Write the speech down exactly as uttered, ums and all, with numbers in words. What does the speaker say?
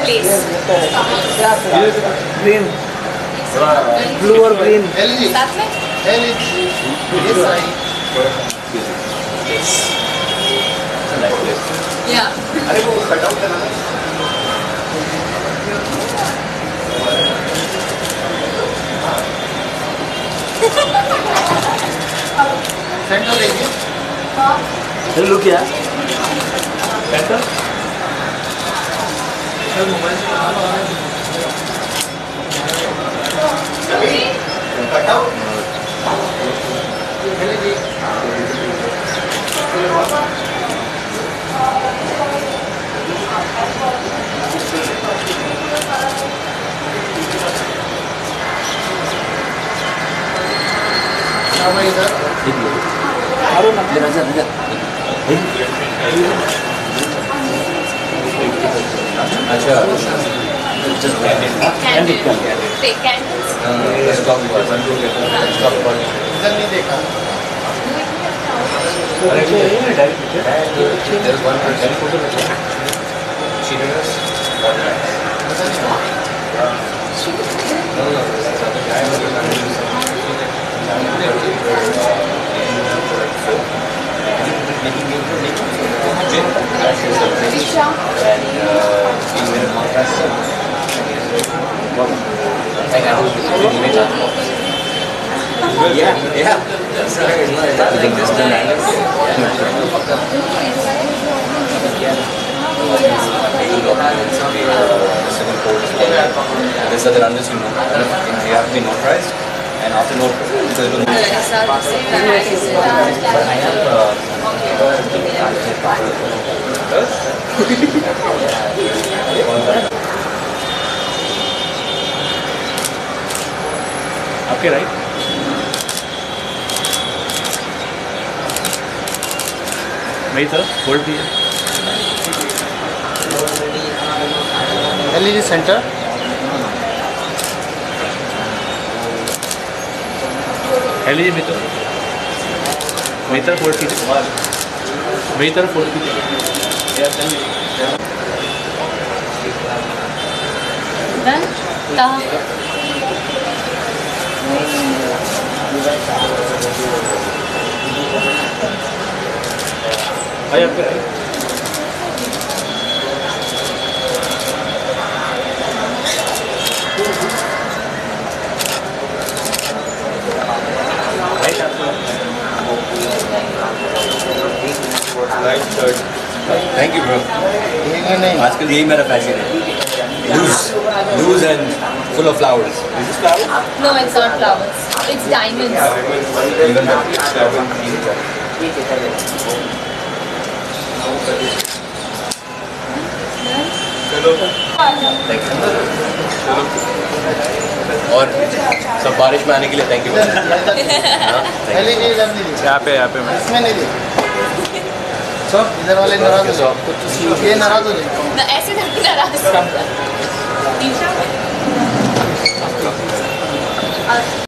place. Green. Blue or green. Helly. साथ में? Helly. Yes, I. Yes. It's a nice place. Yeah. अरे वो cut out करना ना. Center देखिए. Hello, look here. Center. Sir mobile से कहाँ लगा है? Cut out. Helly जी. हाँ भाई इधर. Raja, Raja. अच्छा. Just blend it. Candles. Take candles. Let's talk about one two later. Let's talk about. इधर नहीं देखा. अरे there is one person. She did us. No, no, this is other guy who was running this. Making games for making gin, actually something, and uh, being very contrast. Like I was doing it. Yeah, yeah. That's right. It's not like this done random. Taking documents, civil court, this other unless you know, they have to be notarized, and after notarized, because it was. But I have. Uh, Okay, right? मेरी तरफ hold भी है. Helly ji center. Hello ji मेरी तरफ मेरी तरफ hold कीजिए. मेरी तरफ होल्ड कीजिए. Done. Taha. आइए आपके Right shirt. Thank you, bro. देखा नहीं. आजकल यही मेरा फैशन है. Loose, loose and full of flowers. Is this flowers? No, it's not flowers. It's diamonds. Even the flower. और सब बारिश में आने के लिए थैंक यू. Helly जी इधर नहीं देखा. यहाँ पे यहाँ पे मैं इसमें नहीं देखा. सब इधर वाले नाराज हो जाओ. ये नाराज हो जाएगा. ना ऐसे नहीं नाराज.